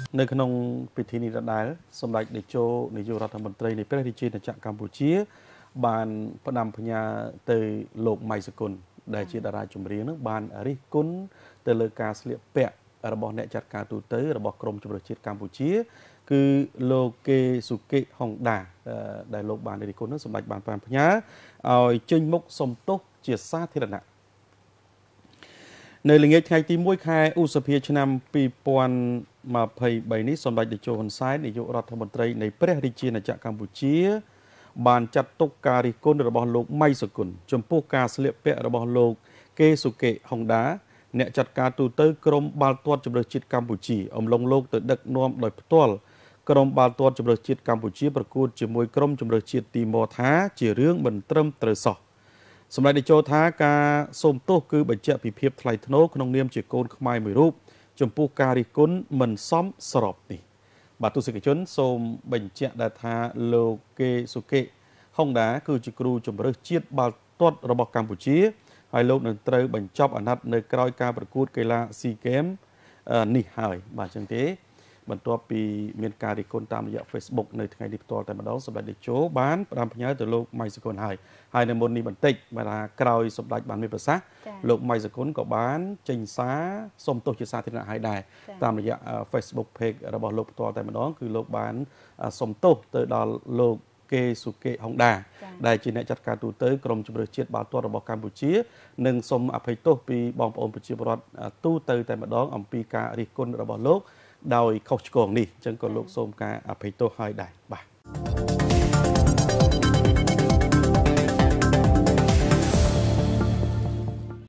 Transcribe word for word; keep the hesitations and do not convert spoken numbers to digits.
nơi khungពិធីនេះដដែលសម្ដេចតេជោនាយករដ្ឋមន្ត្រីនៃព្រះរាជាណាចក្រកម្ពុជាបានផ្ដាំផ្ញើទៅលោកម៉ៃសកុនដែលជាតារាចម្រៀងនឹងបានរិះគន់ទៅលើការស្លៀកពាក់របស់អ្នកចាត់ការទូទៅរបស់ក្រមជម្រើសជាតិកម្ពុជាគឺលោកកេសុកេហុងដាដែលលោកបានរិះគន់នឹងសម្ដេចបានផ្ដាំផ្ញើឲ្យចេញមុខសុំទោសជាសាធារណៈនៅល្ងាចថ្ងៃទីមួយខែឧសភាឆ្នាំពីរពាន់ម្ភៃបីនេះសម្ដេចតេជោហ៊ុនសែននាយករដ្ឋមន្ត្រីនៃព្រះរាជាណាចក្រកម្ពុជាបានចាត់ទុកការរិះគន់របស់លោកម៉ៃសកុនចំពោះការស្លៀកពាក់របស់លោកកេសុកេហុងដាអ្នកចាត់ការទូទៅក្រមបាល់ទាត់ជម្រើសជាតិកម្ពុជាអំឡុងលោកទៅដឹកនាំដោយផ្ទាល់ក្រមបាល់ទាត់ជម្រើសជាតិកម្ពុជាប្រកួតជាមួយក្រមជម្រើសជាតិទីម៉ូថាជារឿងមិនត្រឹមត្រូវសោះសម្ដេចតេជោថាការសូមទោសគឺបញ្ជាក់ពីភាពថ្លៃថ្នូរក្នុងនាមជាកូនខ្មែរមួយរូបចំពោះការរិះគន់មិនសមស្របនេះបាទទស្សនិកជនសូមបញ្ជាក់ដែរថាលោកកេសុកេហុងដាគឺជាគ្រូជម្រើសជាតិបាល់ទាត់របស់កម្ពុជាហើយលោកនឹងត្រូវបញ្ចប់អាណត្តិនៅក្រោយការប្រកួតកីឡាស៊ីហ្គេមនេះហើយបាទអញ្ចឹងទេបន្ទាប់ពីមានការរិះគន់តាមរយៈ Facebook នៅថ្ងៃនេះផ្ទាល់តែម្ដងសម្ដេចតេជោបានផ្ដាំផ្ញើទៅលោកម៉ៃសកុនហើយហើយនៅមុននេះបន្តិចបាទថាក្រោយសម្ដេចបានមានប្រសាសន៍លោកម៉ៃសកុនក៏បានចេញសារសុំទោសជាសាធារណៈហើយដែរតាមរយៈ Facebook page របស់លោកផ្ទាល់តែម្ដងគឺលោកបានសុំទោសទៅដល់លោកកេសុកេហុងដាដែលជាអ្នកចាត់ការទូទៅក្រមជម្រើសជាតិបាល់ទាត់របស់កម្ពុជានិងសូមអភ័យទោសពីបងប្អូនប្រជាពលរដ្ឋទូទៅតែម្ដងអំពីការរិះគន់របស់លោកដោយខុសឆ្គងនេះអញ្ចឹងក៏លោកសូមការអភ័យទោសឲ្យដែរបាទ